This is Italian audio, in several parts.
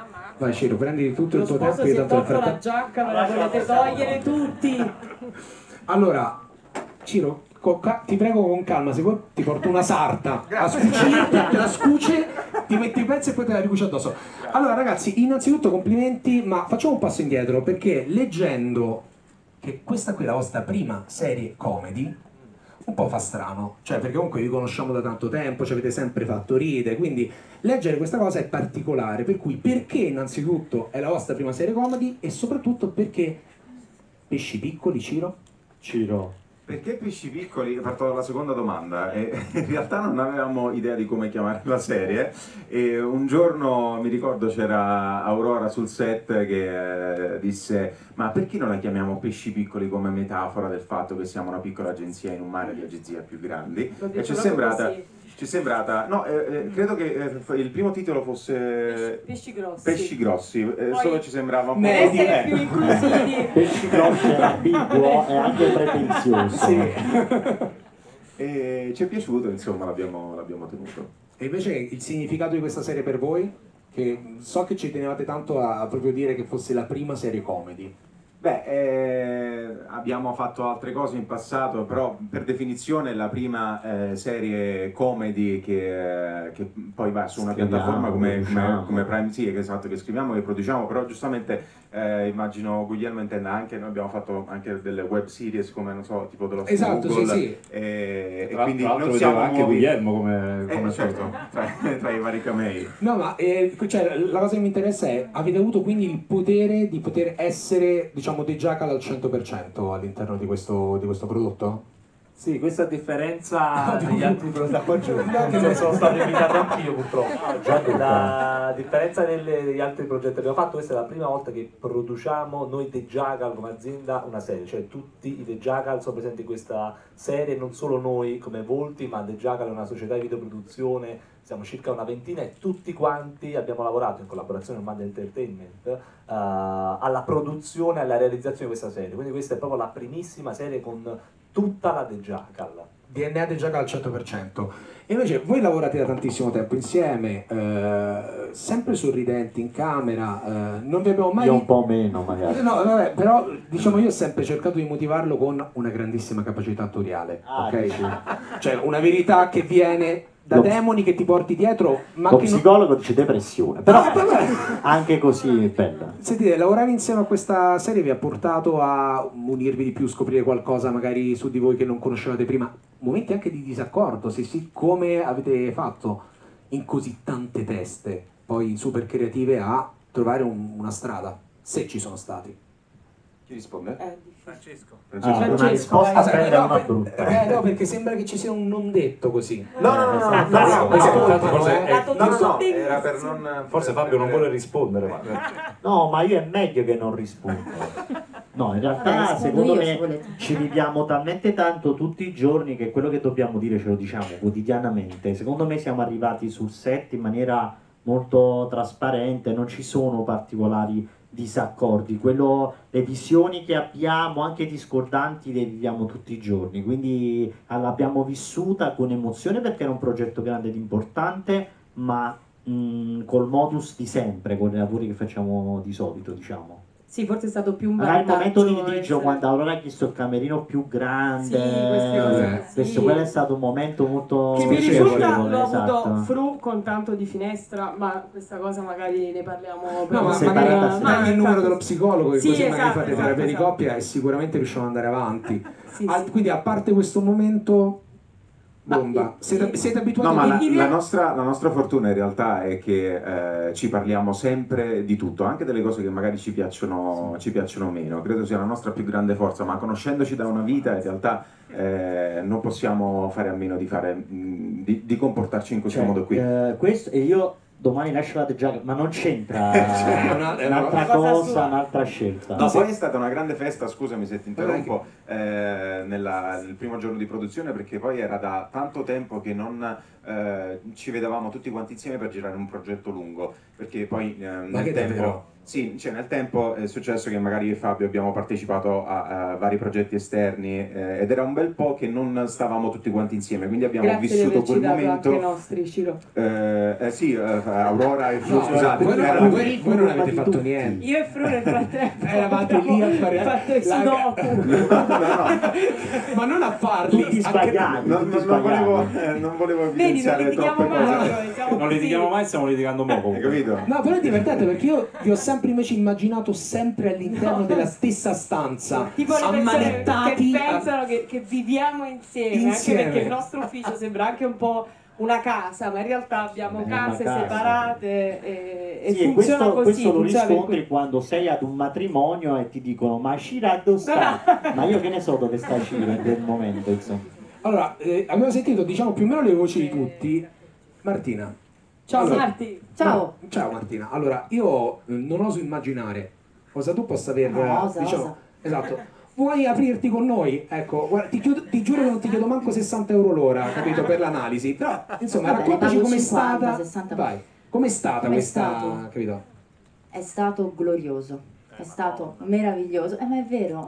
Vai Ciro, prendi tutto Lo il tuo tempo. sposo si è tolto la giacca, me la volete togliere tutti. Allora, Ciro, ti prego con calma, se vuoi ti porto una sarta a scucire, te la scuce, ti metti i pezzi e poi te la ricuci addosso. Allora ragazzi, innanzitutto complimenti, ma facciamo un passo indietro, perché leggendo che questa qui è la vostra prima serie comedy, un po' fa strano, cioè perché comunque vi conosciamo da tanto tempo, ci avete sempre fatto ridere, quindi leggere questa cosa è particolare, per cui perché innanzitutto è la vostra prima serie comedy e soprattutto perché pesci piccoli, Ciro? Ciro. Perché pesci piccoli? Parto dalla seconda domanda. In realtà non avevamo idea di come chiamare la serie e un giorno mi ricordo c'era Aurora sul set che disse: ma perché non la chiamiamo pesci piccoli come metafora del fatto che siamo una piccola agenzia in un mare di agenzie più grandi? E ci è sembrata, no, credo che il primo titolo fosse Pesci grossi. Pesci grossi, solo ci sembrava un po' Per essere più inclusivi. Pesci grossi è ambiguo e anche pretenzioso. Sì. E ci è piaciuto, insomma, l'abbiamo tenuto. E invece il significato di questa serie per voi? Che so che ci tenevate tanto a proprio dire che fosse la prima serie comedy. Beh, abbiamo fatto altre cose in passato, però per definizione è la prima serie comedy che poi va su una piattaforma come Prime, sì, esatto, che scriviamo, che produciamo, però giustamente immagino Guglielmo intenda anche, noi abbiamo fatto anche delle web series come, non so, tipo dello Esatto, Google, sì, sì. E Tra quindi l'altro non siamo anche nuovi. Guglielmo come Certo, tra i vari camei. No, ma cioè, la cosa che mi interessa è, avete avuto quindi il potere di poter essere, diciamo, dei Jackal al 100% all'interno di questo prodotto? Sì, questa a differenza degli altri prodotti, che sono stato invitato anch'io purtroppo. La differenza degli altri progetti che abbiamo fatto, questa è la prima volta che produciamo noi The Jackal come azienda una serie, cioè tutti i The Jackal sono presenti in questa serie, non solo noi come volti, ma The Jackal è una società di videoproduzione, siamo circa una ventina e tutti quanti abbiamo lavorato in collaborazione con Mad Entertainment alla produzione e alla realizzazione di questa serie, quindi questa è proprio la primissima serie con tutta la The Jackal. DNA The Jackal al 100%. E invece voi lavorate da tantissimo tempo insieme, sempre sorridenti in camera, non vi abbiamo mai... Io un po' meno magari. No, vabbè, però diciamo io ho sempre cercato di motivarlo con una grandissima capacità attoriale, ok? Sì. Cioè una verità che viene da demoni che ti porti dietro, ma lo che psicologo dice depressione, però vabbè. anche così è bella. Sentite, lavorare insieme a questa serie vi ha portato a unirvi di più, scoprire qualcosa magari su di voi che non conoscevate prima, momenti anche di disaccordo, se sì, come avete fatto in così tante teste, poi super creative, a trovare una strada, se ci sono stati. Chi risponde? Francesco. Una risposta bella e una brutta. No, perché sembra che ci sia un non detto così. No, era per non... Forse Fabio non vuole rispondere. No, ma io è meglio che non rispondo. No, in realtà secondo me ci viviamo talmente tanto tutti i giorni che quello che dobbiamo dire ce lo diciamo quotidianamente. Secondo me siamo arrivati sul set in maniera molto trasparente, non ci sono particolari disaccordi, le visioni che abbiamo, anche discordanti, le viviamo tutti i giorni, quindi l'abbiamo vissuta con emozione perché era un progetto grande ed importante, ma col modus di sempre, con i lavori che facciamo di solito, diciamo. Sì, forse è stato più un magari il momento di vantaggio litigio, quando Aurora ha chiesto il camerino più grande, sì, queste cose così. quello è stato un momento molto che mi risulta l'ho esatto. avuto Fru con tanto di finestra, ma questa cosa magari ne parliamo No, ma magari il numero dello psicologo, che così magari fate terapia di coppia e sicuramente riusciamo ad andare avanti. Quindi a parte questo momento bomba, siete abituati la nostra fortuna in realtà è che ci parliamo sempre di tutto, anche delle cose che magari ci piacciono meno. Credo sia la nostra più grande forza, ma conoscendoci da una vita in realtà non possiamo fare a meno di comportarci in questo modo qui. Questo, e io domani lascio la The Jackal, ma non c'entra, è un'altra cosa, un'altra scelta. No, poi è stata una grande festa, scusami se ti interrompo, nel primo giorno di produzione, perché poi era da tanto tempo che non ci vedevamo tutti quanti insieme per girare un progetto lungo, perché poi nel tempo... Sì, cioè nel tempo è successo che magari io e Fabio abbiamo partecipato a vari progetti esterni ed era un bel po' che non stavamo tutti quanti insieme, quindi abbiamo Grazie vissuto quel di averci dato momento. anche i nostri, Ciro. Sì, Aurora e Fru, No, scusate, voi non avete fatto niente. Io e Fru nel frattempo Eravate lì a fare fatto il sudoku. ma non a farli, Tutti anche- sbagliati, non volevo Vedi, non evidenziare litighiamo troppe mai, cose. noi siamo Non così. litighiamo mai, stiamo litigando mo' Hai comunque. capito? No, però è divertente perché io vi ho sempre invece immaginato sempre all'interno della stessa stanza, Tipo le persone ammanettati che pensano che viviamo insieme, Insieme. anche perché il nostro ufficio sembra anche un po' una casa, ma in realtà abbiamo È una case casa. separate e Sì, e funziona così. questo lo funziona per riscontri cui- quando sei ad un matrimonio e ti dicono ma Cira dove sta? Ma io che ne so dove sta Cira in quel momento, insomma. Allora, abbiamo sentito diciamo più o meno le voci di tutti. Martina. Ciao Allora- Marti, ciao. Ciao Martina. Allora, io non oso immaginare cosa tu possa aver No, osa, diciamo, osa. esatto. Vuoi aprirti con noi? Ecco, guarda, ti giuro che non ti chiedo manco 60 euro l'ora, capito, per l'analisi. Però, insomma, Vabbè, raccontaci ne pago com'è 50, stata. 60. Vai, com'è stata Com'è questa, stato? capito? È stato glorioso, è stato meraviglioso, ma è vero,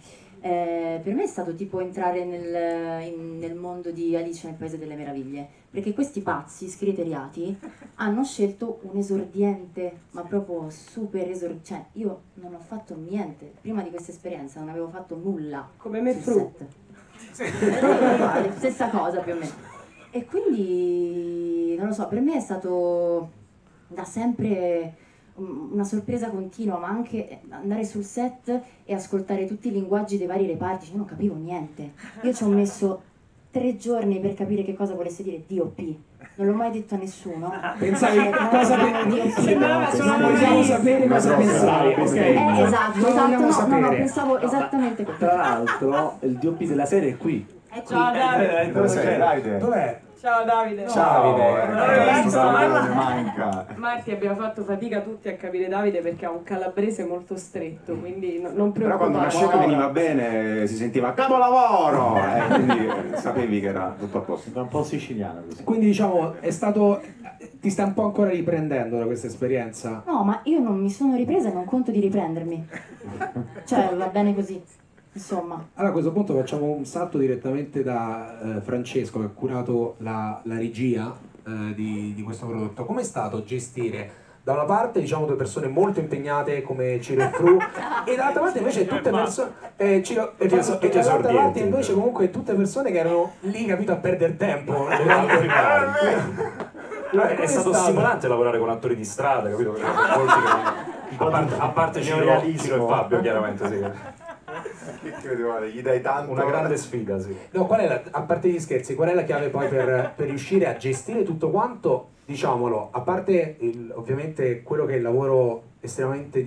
per me è stato tipo entrare nel mondo di Alice nel Paese delle Meraviglie, perché questi pazzi scriteriati hanno scelto un esordiente, ma proprio super esordiente, cioè io non ho fatto niente, prima di questa esperienza non avevo fatto nulla. Come me sul Fru. set. Uguale, stessa cosa più o meno. E quindi, non lo so, per me è stato da sempre una sorpresa continua, ma anche andare sul set e ascoltare tutti i linguaggi dei vari reparti, cioè io non capivo niente. Io ci ho messo 3 giorni per capire che cosa volesse dire DOP. Non l'ho mai detto a nessuno. Pensavi cosa Sembrava solo non vogliamo sapere cosa pensavi, ok? Esatto, Non esatto, vogliamo no, sapere. pensavo esattamente così. Tra l'altro, il DOP della serie è qui. Ciao Davide. Dove sei, Davide? Dov'è? Ciao Davide. Ciao, Davide. manca. Marti, abbiamo fatto fatica tutti a capire Davide perché ha un calabrese molto stretto, quindi non Però quando preoccuparti. nasceva veniva bene, si sentiva capolavoro! Quindi sapevi che era tutto a posto. È un po' siciliano così. Quindi diciamo è stato. Ti sta un po' ancora riprendendo da questa esperienza? No, ma io non mi sono ripresa e non conto di riprendermi. Cioè, va bene così. Insomma. Allora a questo punto facciamo un salto direttamente da Francesco che ha curato la regia di questo prodotto. Com'è stato gestire da una parte diciamo 2 persone molto impegnate come Ciro e Fru e dall'altra parte invece tutte persone Ciro e dall'altra parte invece comunque tutte persone che erano lì capito a perdere tempo È stato stimolante lavorare con attori di strada, capito? A parte Ciro e Fabio, chiaramente, sì. Che credevo, gli dai tanto. Una grande sfida, sì. No, a parte gli scherzi, qual è la chiave poi per riuscire a gestire tutto quanto? Diciamolo, a parte ovviamente quello che è il lavoro estremamente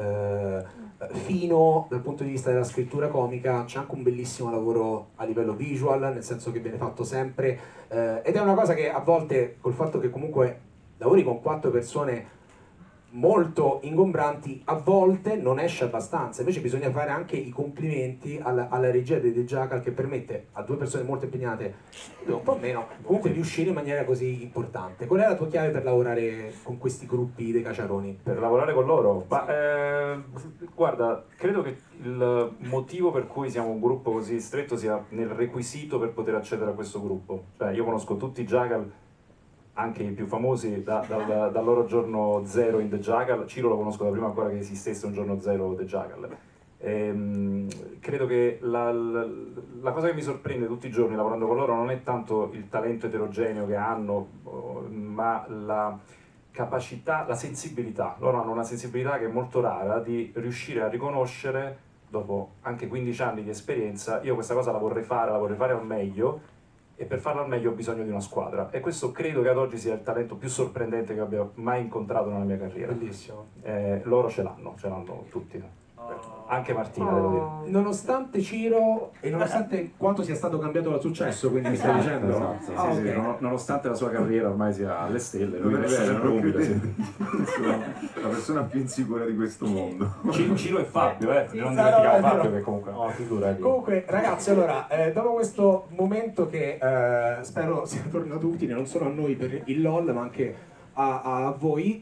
fino dal punto di vista della scrittura comica, c'è anche un bellissimo lavoro a livello visual, nel senso che viene fatto sempre, ed è una cosa che a volte, col fatto che comunque lavori con 4 persone molto ingombranti, a volte non esce abbastanza, invece bisogna fare anche i complimenti alla regia di The Jackal che permette a 2 persone molto impegnate, un po' meno, comunque di uscire in maniera così importante. Qual è la tua chiave per lavorare con questi gruppi dei caciaroni? Per lavorare con loro? Ma, guarda, credo che il motivo per cui siamo un gruppo così stretto sia nel requisito per poter accedere a questo gruppo. Cioè, io conosco tutti i Jackal, anche i più famosi, dal loro giorno zero in The Jackal. Ciro lo conosco da prima ancora che esistesse un giorno zero The Jackal. Credo che la cosa che mi sorprende tutti i giorni lavorando con loro non è tanto il talento eterogeneo che hanno, ma la capacità, la sensibilità. Loro hanno una sensibilità che è molto rara, di riuscire a riconoscere, dopo anche 15 anni di esperienza, io questa cosa la vorrei fare al meglio, e per farlo al meglio ho bisogno di una squadra, e questo credo che ad oggi sia il talento più sorprendente che abbia mai incontrato nella mia carriera. Bellissimo. Loro ce l'hanno tutti, anche Martina, devo dire. Nonostante Ciro e nonostante quanto sia stato cambiato dal successo, quindi mi stai dicendo? Esatto, sì, Ah, sì, ok. nonostante la sua carriera ormai sia alle stelle, lui Non è resta vero, sempre non umile, credete. sì. Sono la persona più insicura di questo mondo. Ciro e Fabio, Sì, non sì, dimentichiamo no, è Fabio vero. che comunque... No, figurati. Comunque ragazzi, allora, dopo questo momento che spero sia tornato utile non solo a noi per il LOL ma anche a voi,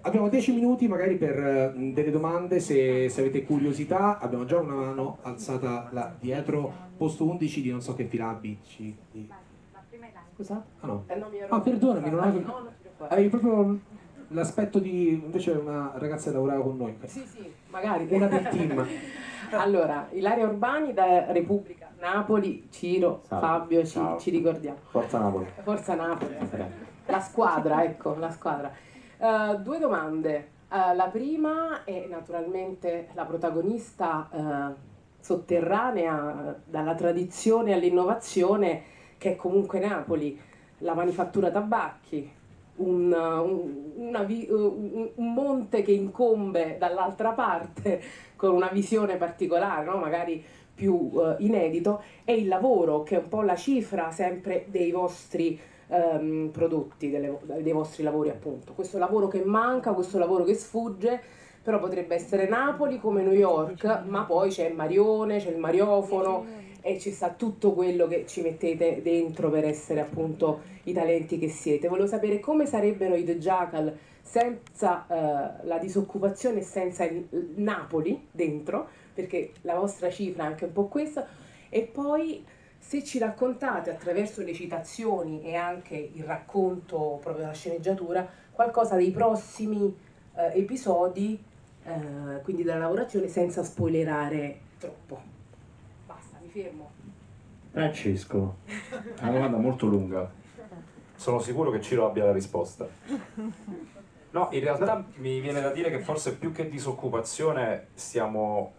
abbiamo 10 minuti magari per delle domande, se avete curiosità. Abbiamo già una mano alzata là dietro, posto 11 di non so che filabbi. Scusate? Ah no. No, Ah, perdonami, non avevo... No, non ti preoccupare. Hai proprio l'aspetto di... invece una ragazza che lavorava con noi. Sì, sì, magari. Una del team. Allora, Ilaria Urbani da Repubblica Napoli, Ciro, Salve. Fabio, Ciao. ci ricordiamo. Forza Napoli. Forza Napoli. La squadra, ecco, la squadra. Due domande. La prima è naturalmente la protagonista sotterranea dalla tradizione all'innovazione, che è comunque Napoli, la manifattura tabacchi, un monte che incombe dall'altra parte con una visione particolare, no? Magari più inedito, e il lavoro, che è un po' la cifra sempre dei vostri prodotti, dei vostri lavori, appunto. Questo lavoro che manca, questo lavoro che sfugge, però potrebbe essere Napoli come New York, ma poi c'è Marione, c'è il Mariofono e ci sta tutto quello che ci mettete dentro per essere appunto i talenti che siete. Volevo sapere come sarebbero i The Jackal senza la disoccupazione e senza il Napoli dentro, perché la vostra cifra è anche un po' questa, e poi se ci raccontate attraverso le citazioni e anche il racconto proprio della sceneggiatura qualcosa dei prossimi episodi, quindi della lavorazione, senza spoilerare troppo. Basta, mi fermo. Francesco. È una domanda molto lunga. Sono sicuro che Ciro abbia la risposta. No, in realtà mi viene da dire che forse più che disoccupazione stiamo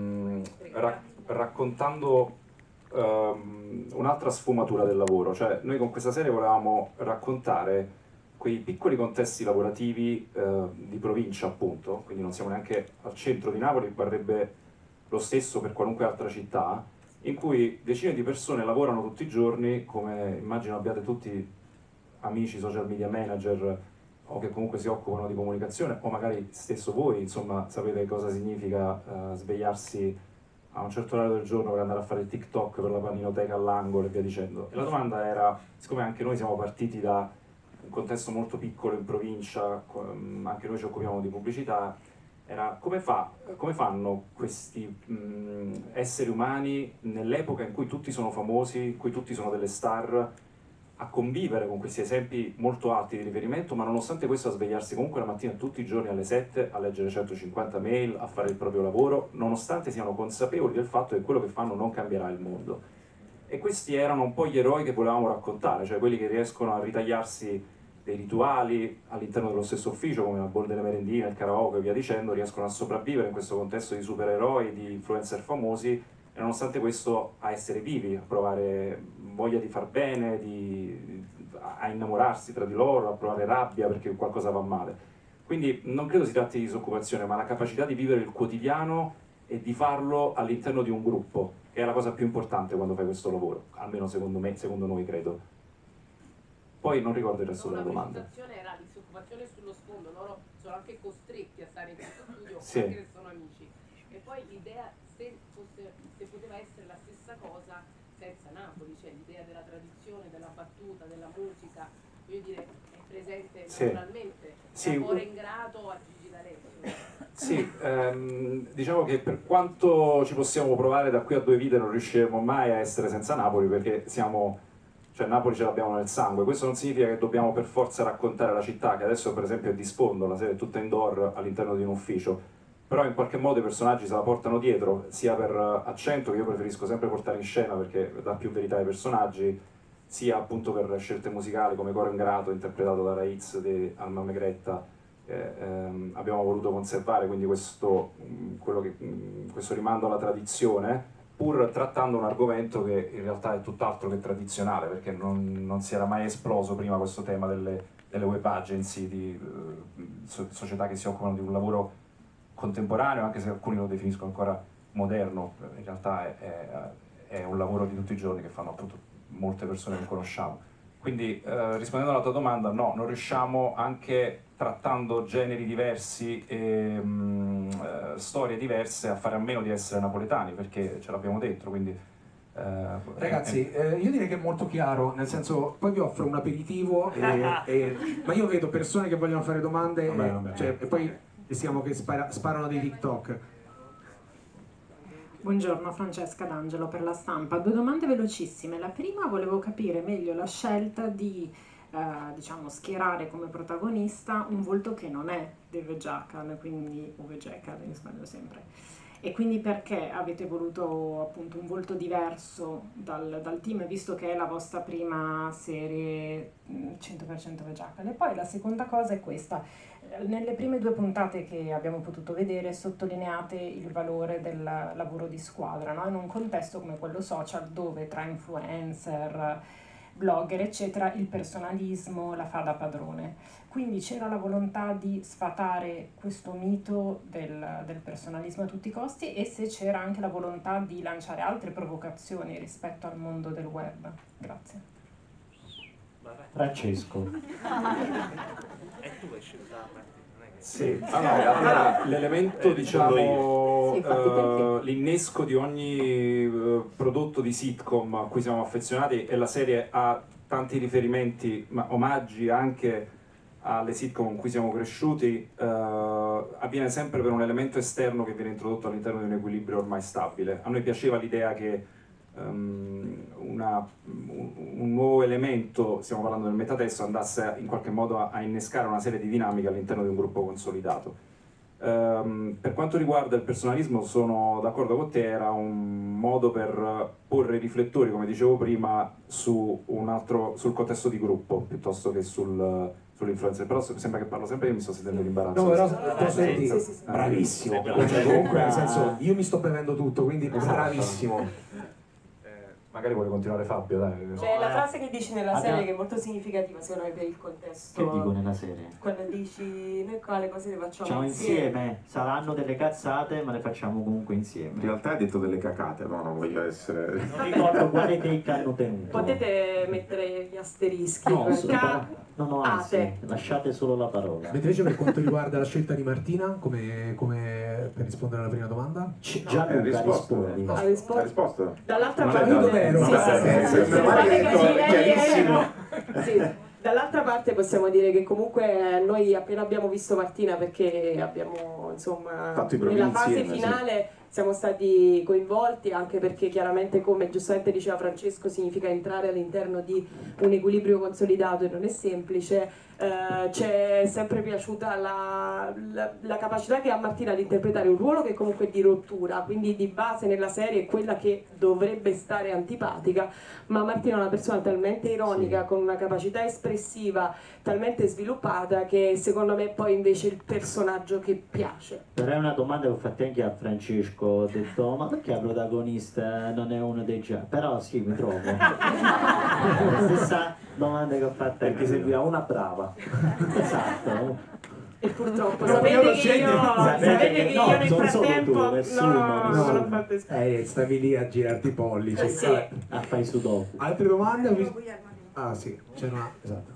raccontando un'altra sfumatura del lavoro. Cioè, noi con questa serie volevamo raccontare quei piccoli contesti lavorativi di provincia, appunto, quindi non siamo neanche al centro di Napoli, varrebbe lo stesso per qualunque altra città, in cui decine di persone lavorano tutti i giorni, come immagino abbiate tutti amici social media manager o che comunque si occupano di comunicazione, o magari stesso voi, insomma, sapete cosa significa svegliarsi a un certo orario del giorno per andare a fare il TikTok per la paninoteca all'angolo e via dicendo. E la domanda era, siccome anche noi siamo partiti da un contesto molto piccolo in provincia, anche noi ci occupiamo di pubblicità, era come fanno questi esseri umani nell'epoca in cui tutti sono famosi, in cui tutti sono delle star, a convivere con questi esempi molto alti di riferimento, ma nonostante questo a svegliarsi comunque la mattina tutti i giorni alle 7, a leggere 150 mail, a fare il proprio lavoro, nonostante siano consapevoli del fatto che quello che fanno non cambierà il mondo. E questi erano un po' gli eroi che volevamo raccontare, cioè quelli che riescono a ritagliarsi dei rituali all'interno dello stesso ufficio, come la bolla delle merendine, il karaoke e via dicendo, riescono a sopravvivere in questo contesto di supereroi, di influencer famosi, e nonostante questo a essere vivi, a provare voglia di far bene, a innamorarsi tra di loro, a provare rabbia perché qualcosa va male. Quindi non credo si tratti di disoccupazione, ma la capacità di vivere il quotidiano e di farlo all'interno di un gruppo, che è la cosa più importante quando fai questo lavoro, almeno secondo me, secondo noi credo. Poi non ricordo il resto della domanda. La presentazione era disoccupazione sullo sfondo, loro sono anche costretti a stare in questo studio, Sì. anche se sono amici. E poi l'idea, se poteva essere la stessa cosa senza Napoli, cioè l'idea della tradizione, della battuta, della musica, voglio dire, è presente naturalmente, Sì. è amore ingrato a Gigi D'Alessio. Sì, diciamo che per quanto ci possiamo provare da qui a 2 vite non riusciremo mai a essere senza Napoli, perché cioè Napoli ce l'abbiamo nel sangue. Questo non significa che dobbiamo per forza raccontare la città, che adesso per esempio è di sfondo, la serie è tutta indoor all'interno di un ufficio, però in qualche modo i personaggi se la portano dietro, sia per accento, che io preferisco sempre portare in scena perché dà più verità ai personaggi, sia appunto per scelte musicali come Coro Ingrato, interpretato da Raiz di Alma Megretta, abbiamo voluto conservare, quindi questo rimando alla tradizione, pur trattando un argomento che in realtà è tutt'altro che tradizionale, perché non si era mai esploso prima questo tema delle web agency, di società che si occupano di un lavoro contemporaneo, anche se alcuni lo definiscono ancora moderno, in realtà è un lavoro di tutti i giorni che fanno appunto molte persone che conosciamo. Quindi rispondendo alla tua domanda, no, non riusciamo, anche trattando generi diversi e storie diverse, a fare a meno di essere napoletani, perché ce l'abbiamo dentro, quindi Ragazzi, io direi che è molto chiaro, nel senso, poi vi offro un aperitivo, ma io vedo persone che vogliono fare domande cioè, e poi rischiamo che sparano dei TikTok. Buongiorno, Francesca D'Angelo per La Stampa. 2 domande velocissime. La prima, volevo capire meglio la scelta di diciamo, schierare come protagonista un volto che non è Uwe Jekyll, quindi Uwe Jekyll, mi sbaglio sempre. E quindi perché avete voluto appunto un volto diverso dal team, visto che è la vostra prima serie 100% Uwe Jekyll? E poi la seconda cosa è questa. Nelle prime 2 puntate che abbiamo potuto vedere sottolineate il valore del lavoro di squadra, no? In un contesto come quello social, dove tra influencer, blogger eccetera il personalismo la fa da padrone. Quindi c'era la volontà di sfatare questo mito del personalismo a tutti i costi, e se c'era anche la volontà di lanciare altre provocazioni rispetto al mondo del web. Grazie. Francesco. Sì, allora l'elemento, diciamo, l'innesco di ogni prodotto di sitcom a cui siamo affezionati, e la serie ha tanti riferimenti, ma omaggi anche alle sitcom con cui siamo cresciuti, avviene sempre per un elemento esterno che viene introdotto all'interno di un equilibrio ormai stabile. A noi piaceva l'idea che un nuovo elemento, stiamo parlando del metatesto, andasse in qualche modo a innescare una serie di dinamiche all'interno di un gruppo consolidato. Per quanto riguarda il personalismo, sono d'accordo con te, era un modo per porre i riflettori, come dicevo prima, sul contesto di gruppo piuttosto che sull'influencer. Però sembra che parlo sempre io, mi sto sentendo l'imbarazzo. No, però senti, bravissimo. Cioè, comunque, nel senso, io mi sto bevendo tutto, quindi bravissimo. Magari vuole continuare Fabio, dai. C'è la frase che dici nella serie che è molto significativa secondo me per il contesto. Che dico nella serie? Quando dici noi qua le cose le facciamo Facciamo insieme, saranno delle cazzate ma le facciamo comunque insieme. In realtà hai detto delle cacate, no? Non voglio essere... Non ricordo quale take hanno tenuto. Potete mettere gli asterischi. No, anzi, lasciate solo la parola. Mentre invece per quanto riguarda la scelta di Martina, come per rispondere alla prima domanda? Gianluca rispondi. Ha risposto. Dall'altra parte... Dall'altra parte possiamo dire che comunque noi appena abbiamo visto Martina, perché abbiamo insomma nella fase finale siamo stati coinvolti, anche perché chiaramente, come giustamente diceva Francesco, significa entrare all'interno di un equilibrio consolidato e non è semplice. Ci è sempre piaciuta la capacità che ha Martina di interpretare un ruolo che comunque è di rottura, quindi di base nella serie è quella che dovrebbe stare antipatica, ma Martina è una persona talmente ironica, con una capacità espressiva talmente sviluppata, che secondo me poi invece è il personaggio che piace. Però è una domanda che ho fatto anche a Francesco, ho detto ma perché la protagonista non è uno dei già? Però sì, mi trovo. La stessa domanda che ho fatto, perché seguiva una brava. Esatto. E purtroppo sapete che io nel frattempo non ho fatto esperienza. Stavi lì a girarti i pollici. Sì. A fare sudoku. Altre domande? Ah sì, c'era una... Esatto.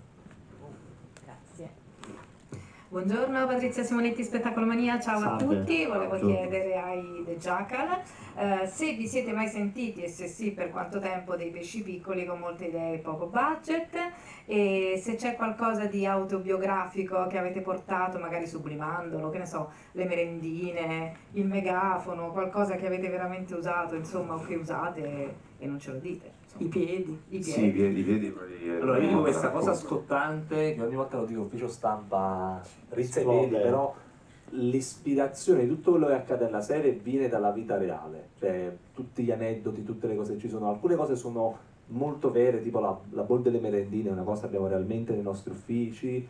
Buongiorno, Patrizia Simonetti, Spettacolomania, ciao a tutti. Volevo chiedere ai The Jackal se vi siete mai sentiti, e se sì per quanto tempo, dei pesci piccoli con molte idee e poco budget, e se c'è qualcosa di autobiografico che avete portato, magari sublimandolo, che ne so, le merendine, il megafono, qualcosa che avete veramente usato, insomma, o che usate e non ce lo dite. I piedi. Sì, i piedi. Allora io dico questa cosa scottante, che ogni volta lo dico ufficio stampa, rizza i piedi, però l'ispirazione di tutto quello che accade nella serie viene dalla vita reale, cioè tutti gli aneddoti, tutte le cose che ci sono, alcune cose sono molto vere, tipo la bowl delle merendine è una cosa che abbiamo realmente nei nostri uffici,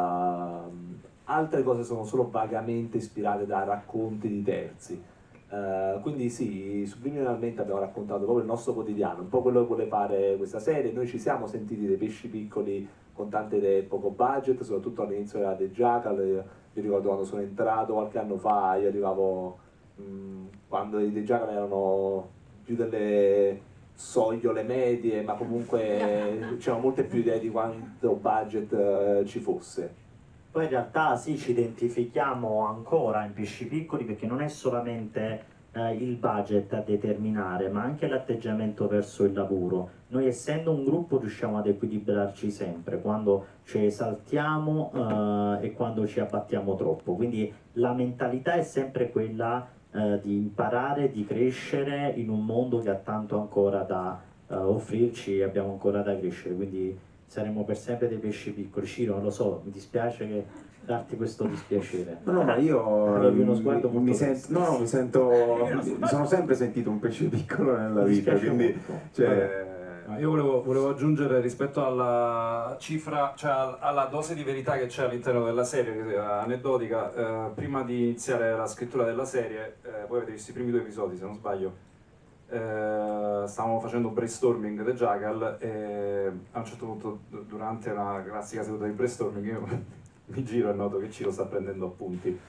altre cose sono solo vagamente ispirate da racconti di terzi. Quindi sì, subliminalmente abbiamo raccontato proprio il nostro quotidiano, un po' quello che vuole fare questa serie. Noi ci siamo sentiti dei pesci piccoli con tante idee, poco budget, soprattutto all'inizio della The Jackal. Io ricordo quando sono entrato qualche anno fa, io arrivavo quando i The Jackal erano più delle sogliole medie, ma comunque c'erano molte più idee di quanto budget ci fosse. Poi in realtà sì, ci identifichiamo ancora in pesci piccoli, perché non è solamente il budget a determinare, ma anche l'atteggiamento verso il lavoro. Noi essendo un gruppo riusciamo ad equilibrarci sempre, quando ci esaltiamo e quando ci abbattiamo troppo, quindi la mentalità è sempre quella di imparare, di crescere in un mondo che ha tanto ancora da offrirci e abbiamo ancora da crescere, quindi saremo per sempre dei pesci piccoli. Ciro, non lo so, mi dispiace darti questo dispiacere. No, ma io uno sguardo molto mi sono sempre sentito un pesce piccolo nella vita, quindi io volevo aggiungere rispetto alla cifra, cioè alla dose di verità che c'è all'interno della serie, che è aneddotica. Prima di iniziare la scrittura della serie, voi avete visto i primi 2 episodi se non sbaglio, stavamo facendo un brainstorming The Jackal e a un certo punto durante una classica seduta di brainstorming io mi giro e noto che Ciro sta prendendo appunti.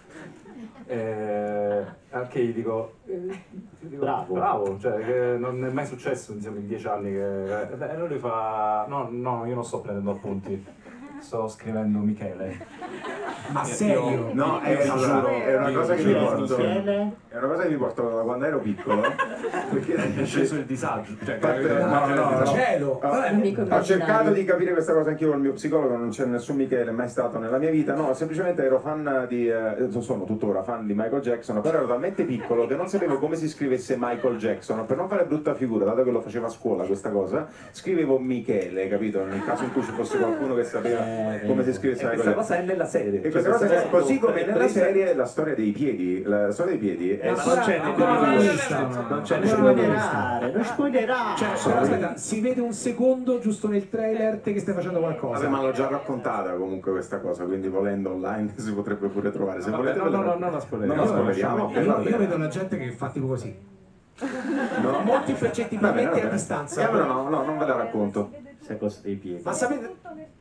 Anche gli dico bravo, cioè che non è mai successo insieme in 10 anni che lui fa no, io non sto prendendo appunti, sto scrivendo Michele. Ma serio? No, è una cosa che mi porto da quando ero piccolo, perché è sceso il disagio, cioè, cielo. Ho cercato di capire questa cosa anch'io col mio psicologo, non c'è nessun Michele mai stato nella mia vita, no, semplicemente ero fan sono tuttora fan di Michael Jackson, però ero talmente piccolo che non sapevo come si scrivesse Michael Jackson. Per non fare brutta figura, dato che lo faceva a scuola questa cosa, scrivevo Michele, capito? Nel caso in cui ci fosse qualcuno che sapeva come si scrivesse Michael Jackson. Questa cosa è nella serie. E questa cosa è così come nella serie la storia dei piedi. La storia dei piedi è non c'è non c'è non spoilerare. Cioè, però aspetta, si vede un secondo giusto nel trailer te che stai facendo qualcosa. Vabbè, ma l'ho già raccontata comunque questa cosa, quindi volendo online si potrebbe pure trovare. Se volete non la spoileriamo. Non la spoileriamo. Io vedo la gente che fa tipo così. No. Molto impercettibilmente a distanza. No, non ve la racconto. Questa cosa dei piedi. Ma sapete?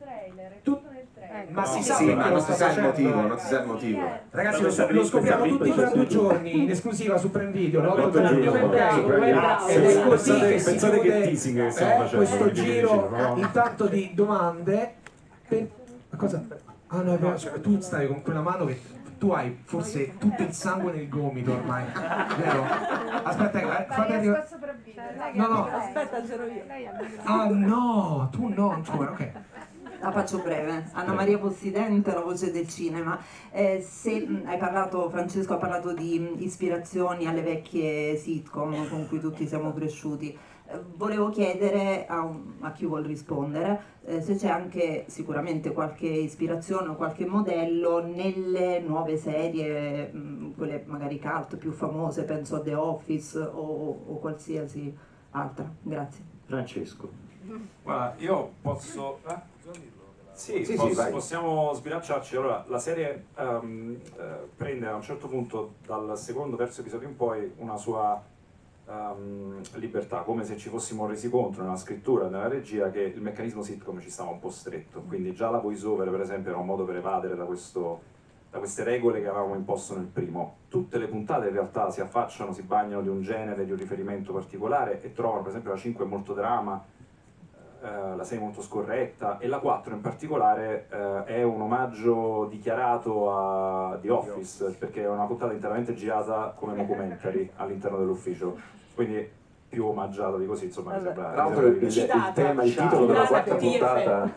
Ma si sa sì, ma che non si sa il motivo, Ragazzi, lo scopriamo tutti fra 2 giorni in esclusiva su Prime Video, l'8 giugno. Ed è così che si pensate che chiude teasing che stiamo facendo questo giro intanto di domande. Cosa? Ah no, è vero, cioè, tu stai con quella mano che tu hai forse tutto il sangue nel gomito ormai, vero? Aspetta, fate arrivare. No, aspetta, c'ero io. Ah no, tu no ancora, ok. La faccio breve. Anna Maria Possidente, La voce del cinema. Se hai parlato, Francesco ha parlato di ispirazioni alle vecchie sitcom con cui tutti siamo cresciuti. Volevo chiedere a chi vuol rispondere se c'è anche sicuramente qualche ispirazione o qualche modello nelle nuove serie, quelle magari cult più famose, penso a The Office o qualsiasi altra. Grazie. Francesco. Guarda, io posso... Sì, possiamo sbilacciarci. Allora, la serie prende a un certo punto, dal secondo, terzo episodio in poi, una sua libertà, come se ci fossimo resi conto nella scrittura e nella regia che il meccanismo sitcom ci stava un po' stretto. Quindi già la voice over, per esempio, era un modo per evadere da queste regole che avevamo imposto nel primo. Tutte le puntate in realtà si affacciano, si bagnano di un genere, di un riferimento particolare e trovano, per esempio, la 5 è molto drama, la 6 molto scorretta e la 4 in particolare è un omaggio dichiarato a The Office, perché è una puntata interamente girata come documentary all'interno dell'ufficio, quindi più omaggiata di così, insomma. Tra l'altro il titolo della quarta puntata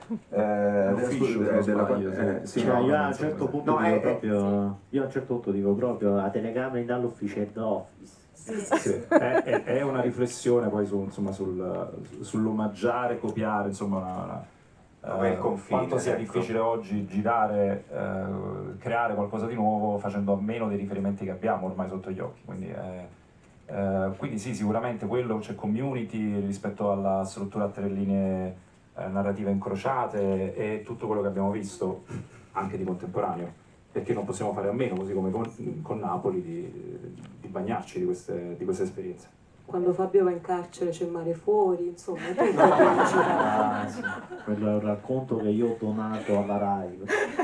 io a un certo punto dico proprio la telecamera in dall'ufficio è The Office. Sì. È una riflessione poi sull'omaggiare, copiare, insomma, quanto sia difficile oggi girare, creare qualcosa di nuovo facendo a meno dei riferimenti che abbiamo ormai sotto gli occhi. Quindi sì, sicuramente quello, c'è Community rispetto alla struttura a 3 linee narrative incrociate e tutto quello che abbiamo visto anche di contemporaneo, perché non possiamo fare a meno, così come con Napoli, di bagnarci di queste esperienze. Quando Fabio va in carcere c'è mare fuori, insomma, sì. Quello è un racconto che io ho donato alla RAI.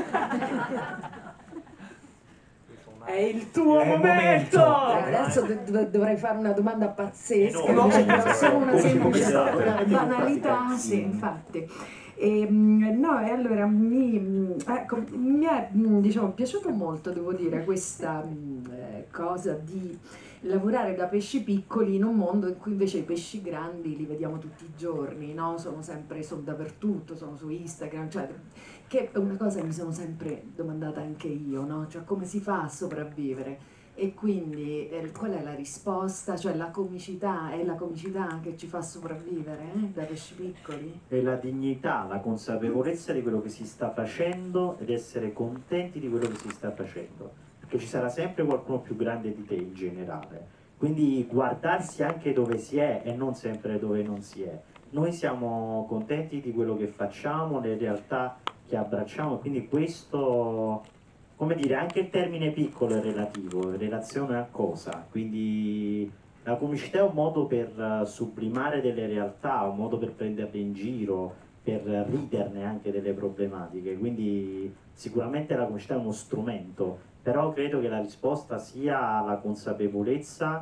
È il tuo momento! Adesso dovrei fare una domanda pazzesca, solo una semplice banalità, sì, infatti. No, e allora mi è diciamo, piaciuto molto, devo dire, questa cosa di lavorare da pesci piccoli in un mondo in cui invece i pesci grandi li vediamo tutti i giorni, no? Sono dappertutto, sono su Instagram, cioè, che è una cosa che mi sono sempre domandata anche io, no? Cioè come si fa a sopravvivere? E quindi qual è la risposta? Cioè la comicità, è la comicità che ci fa sopravvivere da pesci piccoli? È la dignità, la consapevolezza di quello che si sta facendo ed essere contenti di quello che si sta facendo, perché ci sarà sempre qualcuno più grande di te in generale, quindi guardarsi anche dove si è e non sempre dove non si è. Noi siamo contenti di quello che facciamo, le realtà che abbracciamo, quindi questo, come dire, anche il termine piccolo è relativo, in relazione a cosa, quindi la comicità è un modo per sublimare delle realtà, un modo per prenderle in giro, per riderne anche delle problematiche, quindi sicuramente la comicità è uno strumento, però credo che la risposta sia la consapevolezza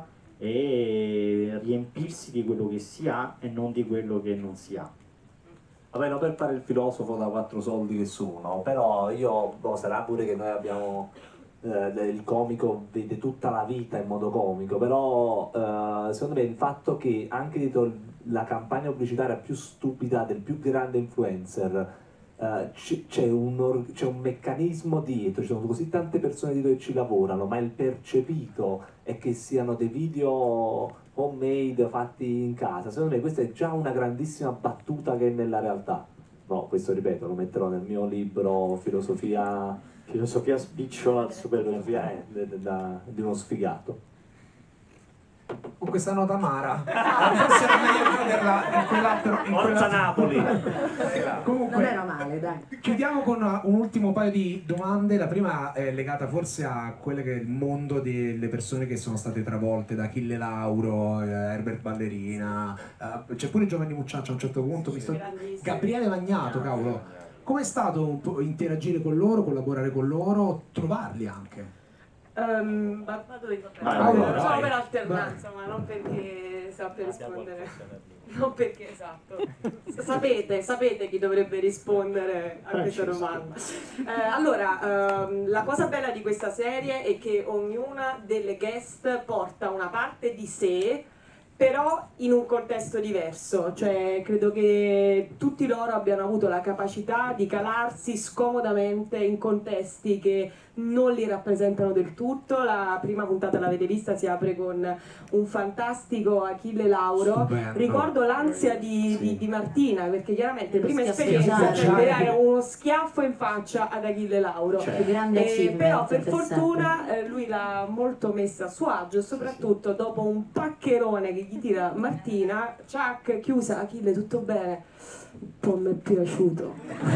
e riempirsi di quello che si ha e non di quello che non si ha. Vabbè, non per fare il filosofo da 4 soldi che sono, però io, sarà pure che noi abbiamo, il comico vede tutta la vita in modo comico, però secondo me il fatto che anche dietro la campagna pubblicitaria più stupida del più grande influencer c'è un meccanismo dietro, ci sono così tante persone dietro che ci lavorano, ma il percepito è che siano dei video homemade fatti in casa. Secondo me questa è già una grandissima battuta che è nella realtà. No, questo ripeto, lo metterò nel mio libro Filosofia spicciola al superfluità di uno sfigato. Con questa nota amara, forse era meglio chiuderla in quell'altro. Forza Napoli! Comunque, non era male, dai. Chiudiamo con un ultimo paio di domande. La prima è legata forse a quello che è il mondo delle persone che sono state travolte da Achille Lauro, Herbert Ballerina, c'è pure Giovanni Mucciaccio a un certo punto, Gabriele Magnato, cavolo. Com'è stato un po' interagire con loro, collaborare con loro, trovarli anche? Vado io. Solo per alternanza, ma non perché sappia rispondere. Non perché, esatto. Sapete chi dovrebbe rispondere a questa domanda. Allora, la cosa bella di questa serie è che ognuna delle guest porta una parte di sé, però in un contesto diverso, cioè credo che tutti loro abbiano avuto la capacità di calarsi scomodamente in contesti che non li rappresentano del tutto. La prima puntata l'avete vista, si apre con un fantastico Achille Lauro. Stupendo. Ricordo l'ansia di Martina, perché chiaramente prima esperienza era uno schiaffo in faccia ad Achille Lauro, però per fortuna lui l'ha molto messa a suo agio, soprattutto dopo un paccherone che gli tira Martina. Ciac, chiusa, Achille, tutto bene? Un po' mi è piaciuto.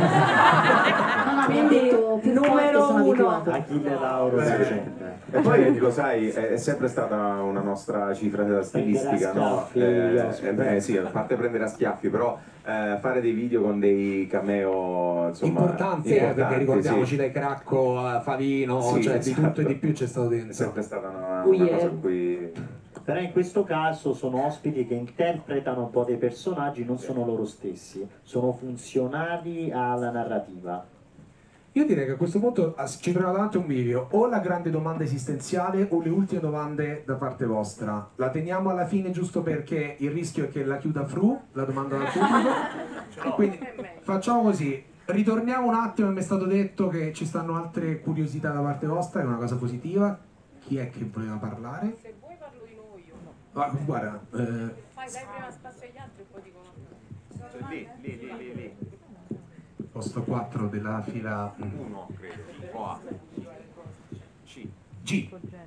Quindi numero 1 Achille Lauro. E poi lo sai, è sempre stata una nostra cifra stilistica, no? Sì, a parte prendere a schiaffi, però fare dei video con dei cameo, insomma, importanti, perché ricordiamoci, sì, dai Cracco a Favino, sì, cioè di tutto e di più c'è stato dentro. È sempre stata una cosa in cui... Però in questo caso sono ospiti che interpretano un po' dei personaggi, non sono loro stessi, sono funzionali alla narrativa. Io direi che a questo punto ci troviamo davanti a un bivio, o la grande domanda esistenziale o le ultime domande da parte vostra. La teniamo alla fine giusto perché il rischio è che la chiuda Fru, la domanda dal pubblico. E quindi facciamo così, ritorniamo un attimo, mi è stato detto che ci stanno altre curiosità da parte vostra, è una cosa positiva. Chi è che voleva parlare? Se vuoi parlo di noi o no? Guarda, Dai prima spazio agli altri e poi dicono. Lì. Posto 4 della fila 1, credo, o A. G.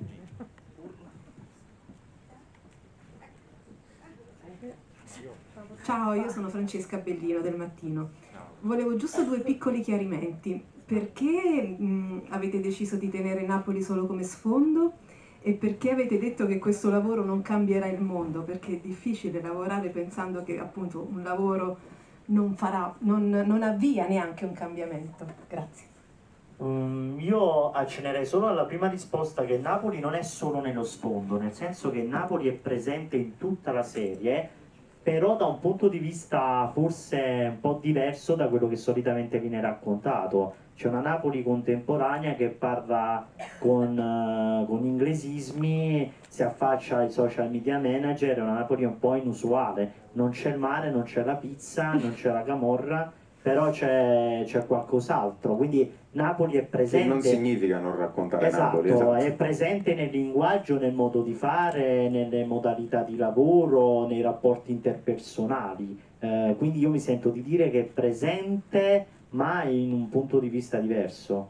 Ciao, io sono Francesca Bellino del Mattino. Volevo giusto 2 piccoli chiarimenti. Perché avete deciso di tenere Napoli solo come sfondo? E perché avete detto che questo lavoro non cambierà il mondo? Perché è difficile lavorare pensando che appunto un lavoro non avvia neanche un cambiamento. Grazie. Io accennerei solo alla prima risposta, che Napoli non è solo nello sfondo, nel senso che Napoli è presente in tutta la serie, però da un punto di vista forse un po' diverso da quello che solitamente viene raccontato. C'è una Napoli contemporanea che parla con inglesismi, si affaccia ai social media manager, è una Napoli un po' inusuale, non c'è il mare, non c'è la pizza, non c'è la camorra, però c'è qualcos'altro, quindi Napoli è presente. Che non significa non raccontare Esatto, Napoli, esatto. È presente nel linguaggio, nel modo di fare, nelle modalità di lavoro, nei rapporti interpersonali, quindi io mi sento di dire che è presente ma in un punto di vista diverso.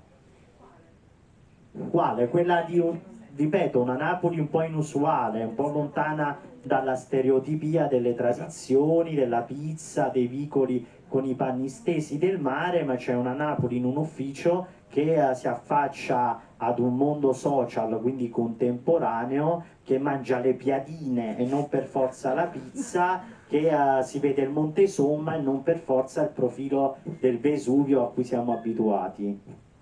Quale? Quella di, ripeto, una Napoli un po' inusuale, un po' lontana dalla stereotipia delle tradizioni, della pizza, dei vicoli con i panni stesi del mare, ma c'è una Napoli in un ufficio che si affaccia ad un mondo social, quindi contemporaneo, che mangia le piadine e non per forza la pizza, che si vede il Monte Somma e non per forza il profilo del Vesuvio a cui siamo abituati.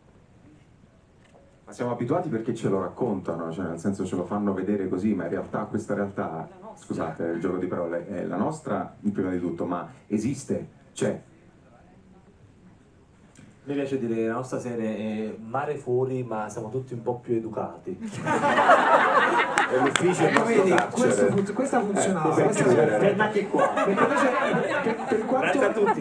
Ma siamo abituati perché ce lo raccontano, cioè nel senso ce lo fanno vedere così, ma in realtà questa realtà, scusate il gioco di parole, è la nostra prima di tutto, ma esiste, c'è. Mi piace dire che la nostra serie è mare fuori, ma siamo tutti un po' più educati. È l'ufficio del nostro carcere. Questa funzionava, fermati qua. Perché invece per quanto, Grazie a tutti.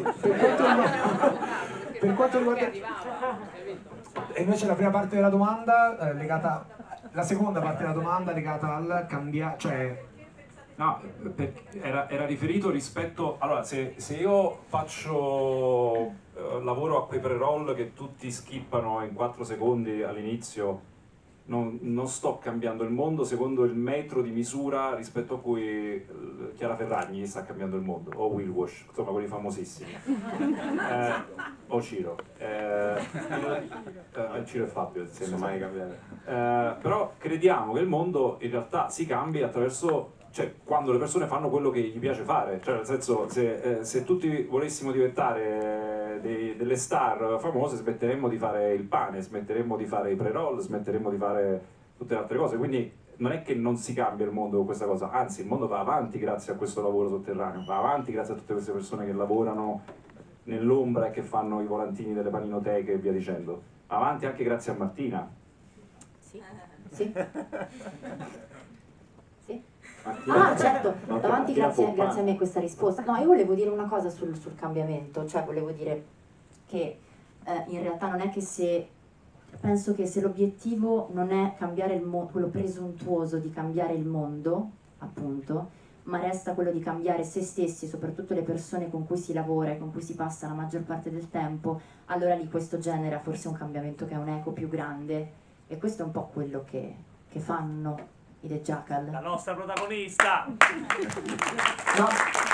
per quanto riguarda e invece la prima parte della domanda legata, la seconda parte della domanda legata al cambiare, cioè no, era riferito rispetto, allora se io faccio lavoro a quei pre-roll che tutti skippano in 4 secondi all'inizio, non sto cambiando il mondo secondo il metro di misura rispetto a cui Chiara Ferragni sta cambiando il mondo, o Will Wash, insomma quelli famosissimi, o Ciro, Ciro e Fabio senza mai cambiare, però crediamo che il mondo in realtà si cambi attraverso, cioè quando le persone fanno quello che gli piace fare, cioè nel senso se tutti volessimo diventare delle star famose smetteremmo di fare il pane, smetteremmo di fare i pre-roll, smetteremmo di fare tutte le altre cose, quindi non è che non si cambia il mondo con questa cosa, anzi il mondo va avanti grazie a questo lavoro sotterraneo, va avanti grazie a tutte queste persone che lavorano nell'ombra e che fanno i volantini delle paninoteche e via dicendo, va avanti anche grazie a Martina. Sì. Ah, certo, davanti grazie a me questa risposta. No, io volevo dire una cosa sul cambiamento, cioè volevo dire che in realtà non è che penso che se l'obiettivo non è cambiare il mondo, quello presuntuoso di cambiare il mondo, appunto, ma resta quello di cambiare se stessi, soprattutto le persone con cui si lavora e con cui si passa la maggior parte del tempo, allora lì questo genera forse un cambiamento che è un eco più grande, e questo è un po' quello che fanno i The Jackal. La nostra protagonista! No.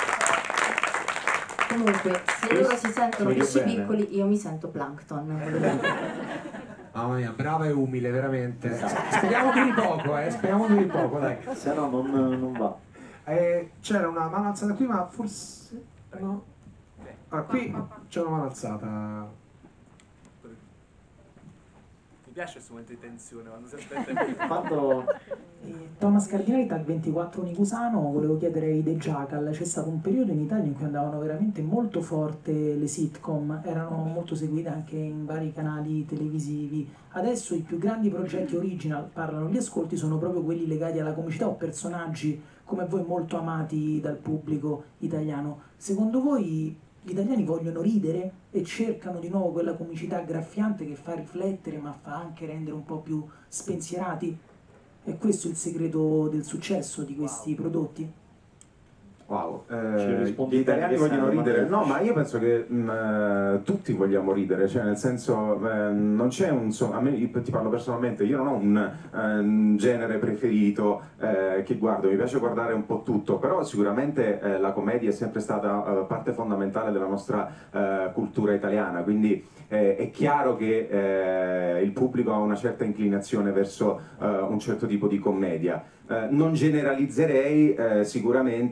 Comunque, se loro si sentono pesci piccoli, io mi sento plankton. Mamma mia, brava e umile, veramente. Speriamo duri poco, speriamo duri poco, dai. Se no non va. C'era una mano alzata qui, ma forse no. Ah, qui c'è una mano alzata. Mi piace questo momento di tensione quando si aspetta. Quando... Thomas Cardinali, Tag 24 Unicusano, volevo chiedere ai The Jackal, c'è stato un periodo in Italia in cui andavano veramente molto forte le sitcom, erano molto seguite anche in vari canali televisivi, adesso i più grandi progetti original, parlano gli ascolti, sono proprio quelli legati alla comicità o personaggi come voi molto amati dal pubblico italiano. Secondo voi gli italiani vogliono ridere e cercano di nuovo quella comicità graffiante che fa riflettere ma fa anche rendere un po' più spensierati? È questo il segreto del successo di questi prodotti? Wow, gli italiani vogliono ridere? No, ma io penso che tutti vogliamo ridere, cioè nel senso non c'è a me, ti parlo personalmente, io non ho un genere preferito che guardo, mi piace guardare un po' tutto, però sicuramente la commedia è sempre stata parte fondamentale della nostra cultura italiana, quindi è chiaro che il pubblico ha una certa inclinazione verso un certo tipo di commedia. Non generalizzerei sicuramente, ma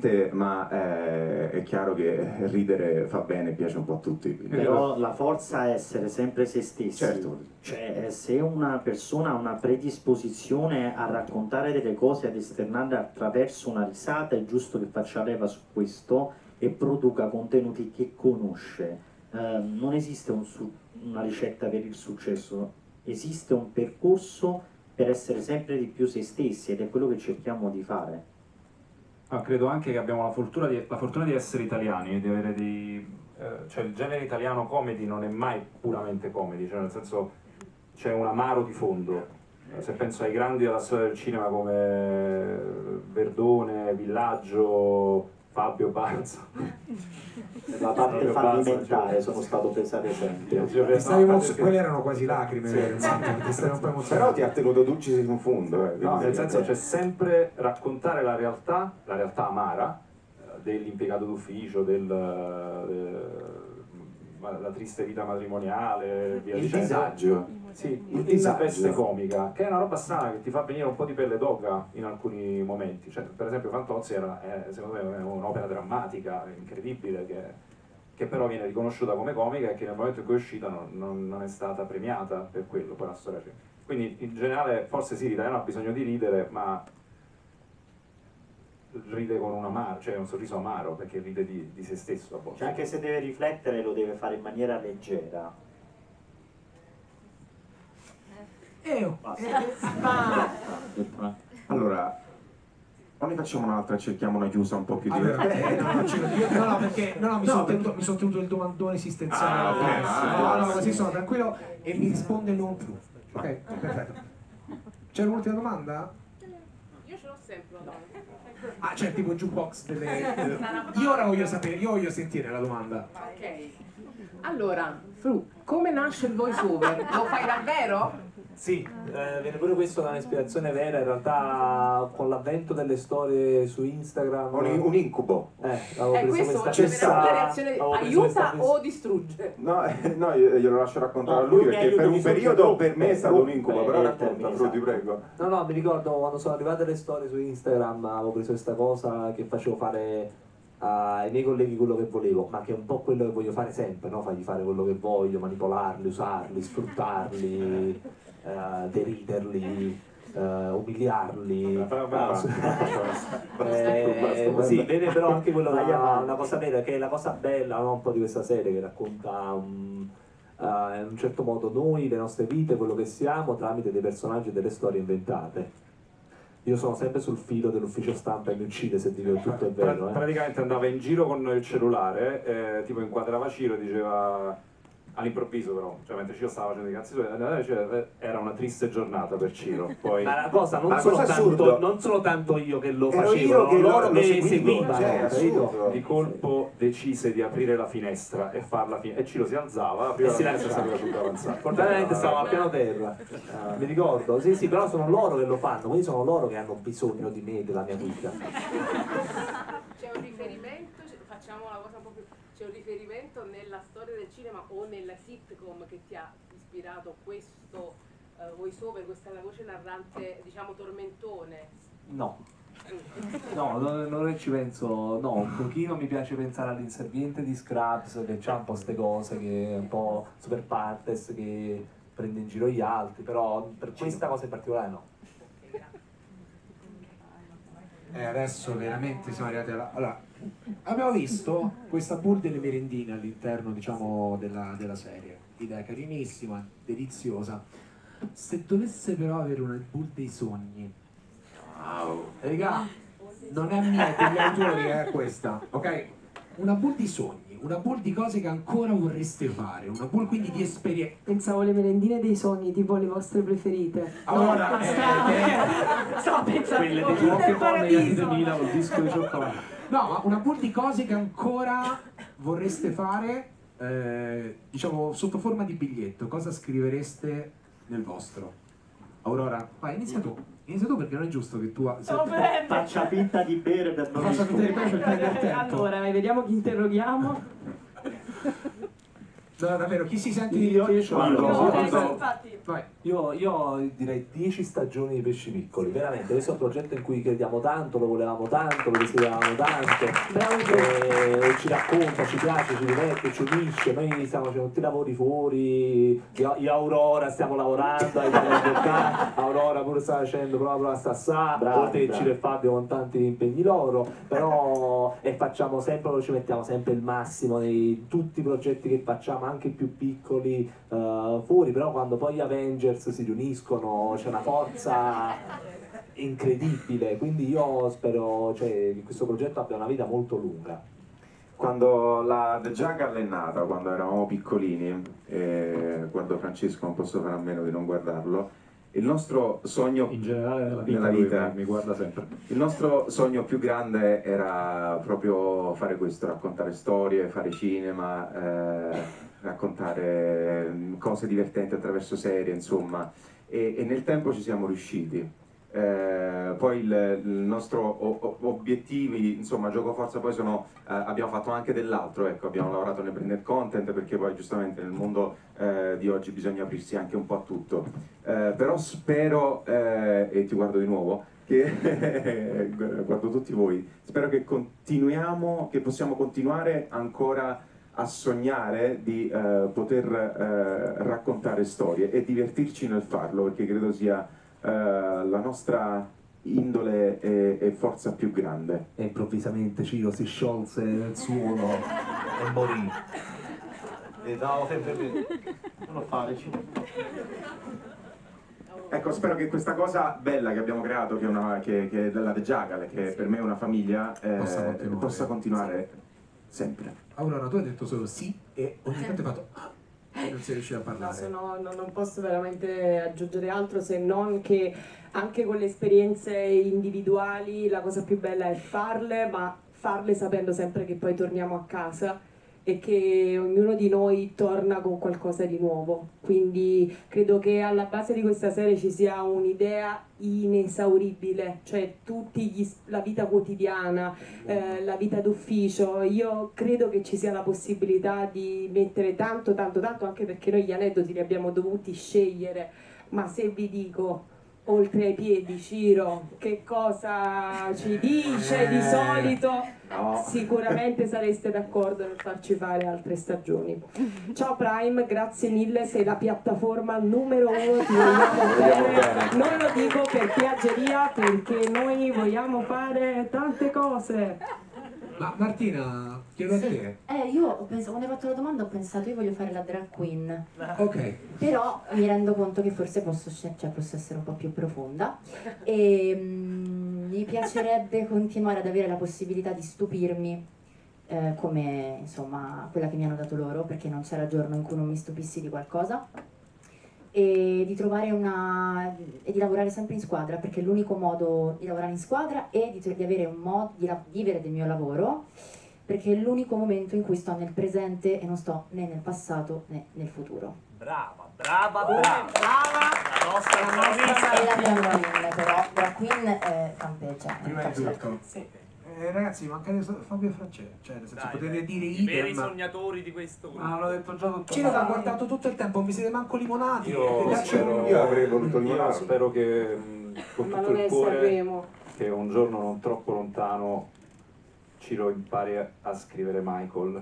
ma è chiaro che ridere fa bene, piace un po' a tutti. Però la forza è essere sempre se stessi. Certo. Cioè, se una persona ha una predisposizione a raccontare delle cose, ad esternarle attraverso una risata, è giusto che faccia leva su questo e produca contenuti che conosce. Non esiste una ricetta per il successo, esiste un percorso per essere sempre di più se stessi, ed è quello che cerchiamo di fare. Credo anche che abbiamo la fortuna di essere italiani, di avere cioè il genere italiano comedy non è mai puramente comedy, cioè nel senso c'è un amaro di fondo. Se penso ai grandi della storia del cinema come Verdone, Villaggio, Fabio Panza, la parte fallimentare sono stato preso ad esempio. Quelle erano quasi lacrime, però ti ha tenuto Ducci fino in fondo. No, nel senso c'è sempre raccontare la realtà amara dell'impiegato d'ufficio, la triste vita matrimoniale, via il disagio. Sì, la peste comica, che è una roba strana che ti fa venire un po' di pelle d'oca in alcuni momenti. Cioè, per esempio Fantozzi secondo me è un'opera drammatica, incredibile, che però viene riconosciuta come comica e che nel momento in cui è uscita non è stata premiata per quello, poi la storia c'è. Quindi in generale forse sì, l'italiano ha bisogno di ridere, ma ride con un sorriso amaro, perché ride di se stesso a volte. Cioè, anche se deve riflettere, lo deve fare in maniera leggera. Allora, o ne facciamo un'altra e cerchiamo una chiusa un po' più divertente? No, mi sono tenuto il domandone esistenziale. No, così sono tranquillo e mi risponde non più. Ok, perfetto. C'è un'ultima domanda? Io ce l'ho sempre. Ah, c'è tipo il jukebox delle... Io ora voglio sapere, io voglio sentire la domanda. Ok. Allora, Fru, come nasce il voice over? Lo fai davvero? Sì, viene pure questo da un'ispirazione vera, in realtà con l'avvento delle storie su Instagram. Un incubo. Questo la reazione aiuta o distrugge? No, io glielo lascio raccontare a lui, perché per un periodo per me è stato un incubo, però racconta, Fru, ti prego. No, mi ricordo quando sono arrivate le storie su Instagram, avevo preso questa cosa che facevo fare ai miei colleghi quello che volevo, ma che è un po' quello che voglio fare sempre, no? Fargli fare quello che voglio, manipolarli, usarli, sfruttarli, deriderli, umiliarli. Sì, vede però anche quello una cosa vera, che è la cosa bella, no? Un po' di questa serie che racconta in un certo modo noi, le nostre vite, quello che siamo tramite dei personaggi e delle storie inventate. Io sono sempre sul filo dell'ufficio stampa e mi uccide se dico che tutto è vero. Praticamente andava in giro con il cellulare, tipo inquadrava Ciro e diceva, all'improvviso però, cioè mentre Ciro stava facendo i cazzi suoi, era una triste giornata per Ciro. Poi... Ma la cosa non sono tanto io che lo facevo, loro che seguivano. Di colpo decise di aprire la finestra e farla e Ciro si alzava, apriva la finestra e sapeva tutto avanzare. Fortunatamente stavamo a piano terra, mi ricordo, sì, però sono loro che lo fanno, quindi sono loro che hanno bisogno di me, della mia guida. C'è un riferimento, facciamo una cosa un po' più... C'è un riferimento nella storia del cinema o nella sitcom che ti ha ispirato questo voice over, questa voce narrante, diciamo, tormentone? No, non ci penso, no, un pochino mi piace pensare all'inserviente di Scrubs che c'ha un po' ste cose, che è un po' super partes, che prende in giro gli altri, però per questa cosa in particolare no. Adesso veramente siamo arrivati alla... Allora, abbiamo visto questa bowl delle merendine all'interno, diciamo, della serie. Idea carinissima, deliziosa. Se dovesse però avere una bowl dei sogni, raga, non è mia, è degli autori, questa, ok? Una bowl di sogni, una bowl di cose che ancora vorreste fare, una bowl quindi di esperienze. Pensavo le merendine dei sogni, tipo le vostre preferite. Allora, stavo pensando quelle di Pokémon negli anni 2000 col disco di cioccolato. No, ma una bowl di cose che ancora vorreste fare, diciamo, sotto forma di biglietto. Cosa scrivereste nel vostro? Aurora, vai, inizia tu perché non è giusto che tu faccia finta di bere per non prendere tempo. Allora, vediamo chi interroghiamo. No, davvero, chi si sente io infatti. Vai. Io direi 10 stagioni di pesci piccoli, veramente. Questo è un progetto in cui crediamo tanto, lo volevamo tanto, lo desideravamo tanto. Ci racconta, ci piace, ci diverte, ci unisce. Noi stiamo facendo tutti i lavori fuori. Io e Aurora stiamo lavorando, Aurora pure sta facendo prova a stassà, oltre che Ciro e Fabio con tanti impegni loro, però e facciamo sempre, ci mettiamo sempre il massimo nei tutti i progetti che facciamo, anche i più piccoli fuori, però quando poi gli Avengers si riuniscono c'è una forza incredibile, quindi io spero che questo progetto abbia una vita molto lunga. Quando la The Jackal è nata, quando eravamo piccolini, guardo Francesco, non posso fare a meno di non guardarlo, il nostro sogno in generale nella vita mi guarda sempre. Il nostro sogno più grande era proprio fare questo, raccontare storie, fare cinema, raccontare cose divertenti attraverso serie, insomma, e nel tempo ci siamo riusciti. Poi il nostro obiettivi, insomma, gioco forza poi sono, abbiamo fatto anche dell'altro, ecco, abbiamo lavorato nel branded content, perché poi giustamente nel mondo di oggi bisogna aprirsi anche un po' a tutto, però spero, e ti guardo di nuovo, che guardo tutti voi, spero che continuiamo, che possiamo continuare ancora a sognare di poter raccontare storie e divertirci nel farlo, perché credo sia la nostra indole e forza più grande. E improvvisamente Ciro si sciolse nel suono e morì. E stavo sempre lì. Non lo fare, Ciro. Ecco, spero che questa cosa bella che abbiamo creato, che è della The Jackal, che per me è una famiglia, possa continuare sempre. Aurora, tu hai detto solo sì e ogni tanto hai fatto non sei riuscito a parlare. Non posso veramente aggiungere altro, se non che anche con le esperienze individuali la cosa più bella è farle, ma farle sapendo sempre che poi torniamo a casa e che ognuno di noi torna con qualcosa di nuovo. Quindi credo che alla base di questa serie ci sia un'idea inesauribile, cioè la vita quotidiana, la vita d'ufficio. Io credo che ci sia la possibilità di mettere tanto, anche perché noi gli aneddoti li abbiamo dovuti scegliere, ma se vi dico oltre ai piedi, Ciro, che cosa ci dice di solito? No. Sicuramente sareste d'accordo nel farci fare altre stagioni. Ciao Prime, grazie mille, sei la piattaforma numero 1, ti vogliamo bene. Non lo dico per piaggeria, perché noi vogliamo fare tante cose. Ma Martina, chiedo a te. Io quando hai fatto la domanda ho pensato, io voglio fare la drag queen. Ok. Però mi rendo conto che forse posso essere un po' più profonda e mi piacerebbe continuare ad avere la possibilità di stupirmi come insomma quella che mi hanno dato loro, perché non c'era giorno in cui non mi stupissi di qualcosa, e di trovare e di lavorare sempre in squadra, perché l'unico modo di lavorare in squadra è di avere un modo di vivere del mio lavoro, perché è l'unico momento in cui sto nel presente e non sto né nel passato né nel futuro. Brava! La nostra queen, però drag queen campeggia. Prima di tutto. Sì. Ragazzi, manca Fabio e Francesco, cioè nel senso potete dire i veri idem. sognatori di questo gruppo. L'ho detto già tutto. Ciro l'ha guardato tutto il tempo, mi siete manco limonati. Io avrei voluto limonare. Io spero che con tutto il cuore che un giorno non troppo lontano Ciro impari a scrivere Michael.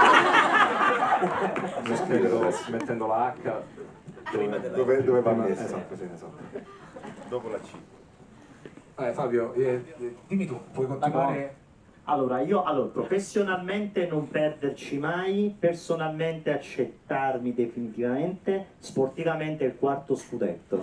Lo scriverò mettendo la H dove va messa. Esatto. Dopo la C. Fabio, dimmi tu, puoi continuare? Allora, professionalmente non perderci mai, personalmente accettarmi definitivamente, sportivamente il 4º scudetto.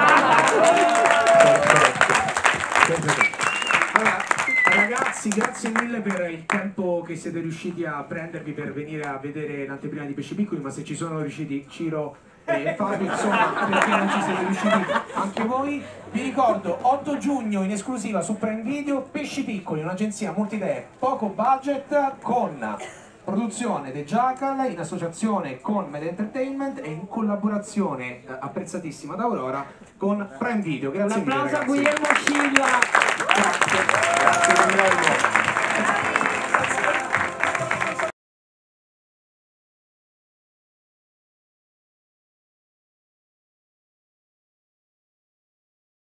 Allora, ragazzi, grazie mille per il tempo che siete riusciti a prendervi per venire a vedere l'anteprima di Pesci Piccoli, ma se ci sono riusciti Ciro e Fabio, insomma, perché non ci siete riusciti anche voi. Vi ricordo 8 giugno in esclusiva su Prime Video Pesci Piccoli, un'agenzia multidee poco budget con produzione The Jackal in associazione con Med Entertainment e in collaborazione apprezzatissima da Aurora con Prime Video. Grazie mille, ragazzi. Un applauso a Guglielmo Scilla.